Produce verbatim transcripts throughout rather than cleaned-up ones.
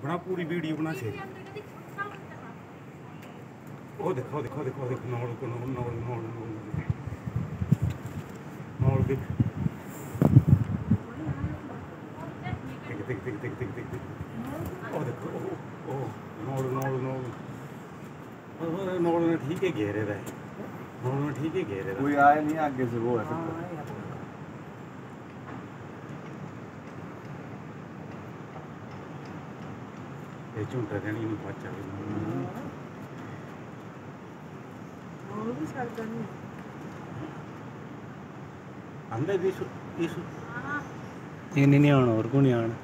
बना पूरी वीडियो बना से ओ देखो देखो देखो देखो नौल को नौल नौल नौल नौल देख देख देख देख देख देख देख ओ देखो ओ नौल नौल नौल नौल ने ठीक है घेरे रहा है नौल ने ठीक है घेरे रहा कोई आए नहीं आगे से वो है ये झूठा रहनी नहीं पहुंचा और भी साल करनी अंदर भी सु इस ये नहीं आना और को नहीं आना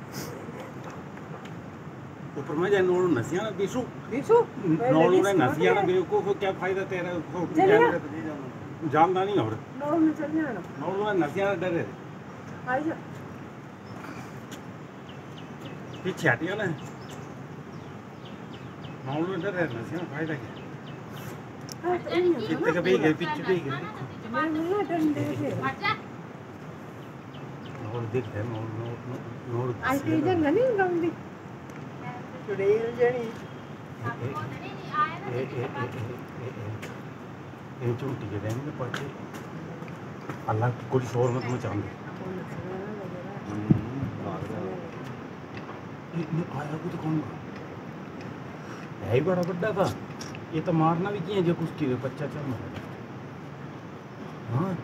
ऊपर में जाए नोड़ नसियां ना बीसु बीसु नोड़ ने नसियां ना बेवकूफ को क्या फायदा तेरा को जानता नहीं और नोड़ में चल जाना नोड़ ने नसियां ना डरे आई जा पीछे हटियो ना नोड़ ने डरे नसियां फायदा क्या कितने का भी गए पीछे भी गए मैं नहीं डंडे से नोड़ दिख है नोड़ नोड़ नोड़ आई तेज नहीं गंदी टुडे जणी ए ए ए झूठी के देंगे पाछे अल्लाह की कोई शोर मत मचाएंगे ये आया कुछ कौन है ही बड़ा बड़ा था ये तो मारना भी किया जो कुछ की बच्चा चल मारा हाँ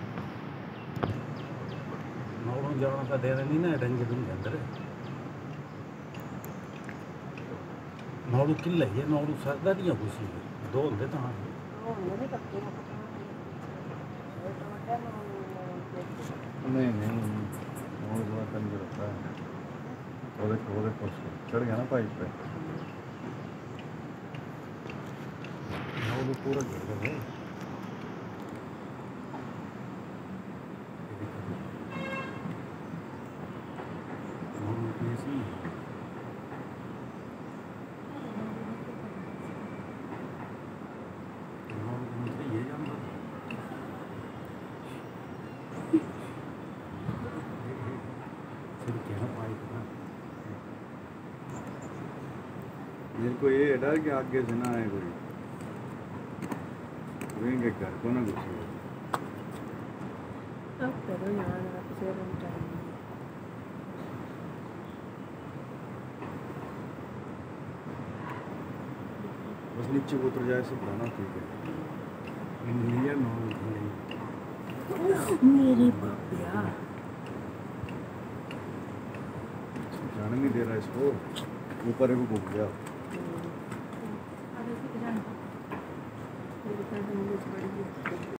नौरों जाना का दे नहीं ना डंगे डूंगे अंदर नौरू किल है नौरू सरदा दिया खुशी दो होंगे तो हाँ नहीं नहीं नौरू थोड़ा कंजर होता है वो देखो वो देखो चढ़ गया ना पाइप पे नौरू पूरा गिर गया नौरू कैसी मेरे को ये डर कि आगे से ना आए कोई वेंगे घर को ना घुसे अब करो यार आप से रंटा बस नीचे उतर जाए सब खाना ठीक है इंडिया नौ मेरी बापिया जाने नहीं दे रहा इसको ऊपर है वो घूम गया अरे किधर जाना मेरे पास मुझे बड़ी